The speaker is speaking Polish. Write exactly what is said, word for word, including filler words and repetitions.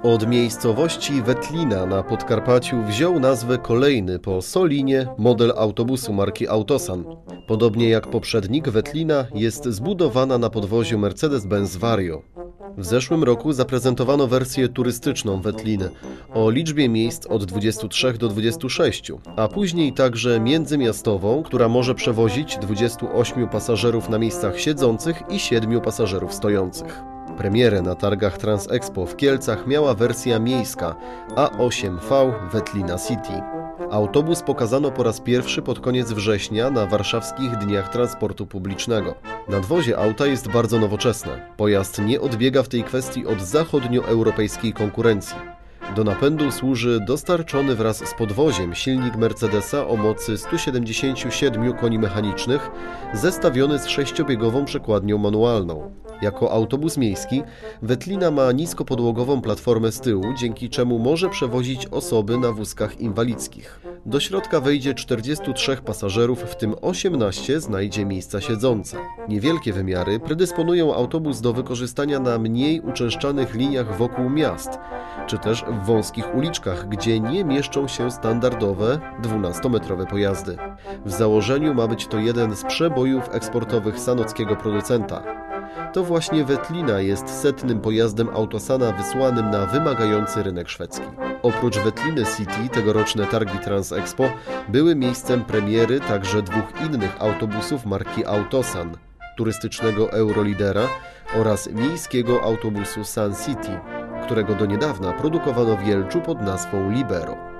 Od miejscowości Wetlina na Podkarpaciu wziął nazwę kolejny po Solinie model autobusu marki Autosan. Podobnie jak poprzednik, Wetlina jest zbudowana na podwoziu Mercedes-Benz Vario. W zeszłym roku zaprezentowano wersję turystyczną Wetliny o liczbie miejsc od dwudziestu trzech do dwudziestu sześciu, a później także międzymiastową, która może przewozić dwudziestu ośmiu pasażerów na miejscach siedzących i siedmiu pasażerów stojących. Premierę na targach Transexpo w Kielcach miała wersja miejska A osiem V Wetlina City. Autobus pokazano po raz pierwszy pod koniec września na warszawskich Dniach Transportu Publicznego. Nadwozie auta jest bardzo nowoczesne. Pojazd nie odbiega w tej kwestii od zachodnioeuropejskiej konkurencji. Do napędu służy dostarczony wraz z podwoziem silnik Mercedesa o mocy stu siedemdziesięciu siedmiu koni mechanicznych, zestawiony z sześciobiegową przekładnią manualną. Jako autobus miejski Wetlina ma niskopodłogową platformę z tyłu, dzięki czemu może przewozić osoby na wózkach inwalidzkich. Do środka wejdzie czterdziestu trzech pasażerów, w tym osiemnaście znajdzie miejsca siedzące. Niewielkie wymiary predysponują autobus do wykorzystania na mniej uczęszczanych liniach wokół miast, czy też w wąskich uliczkach, gdzie nie mieszczą się standardowe dwunastometrowe pojazdy. W założeniu ma być to jeden z przebojów eksportowych sanockiego producenta. To właśnie Wetlina jest setnym pojazdem Autosana wysłanym na wymagający rynek szwedzki. Oprócz Wetliny City tegoroczne targi Transexpo były miejscem premiery także dwóch innych autobusów marki Autosan, turystycznego Eurolidera oraz miejskiego autobusu Sun City, którego do niedawna produkowano w Jelczu pod nazwą Libero.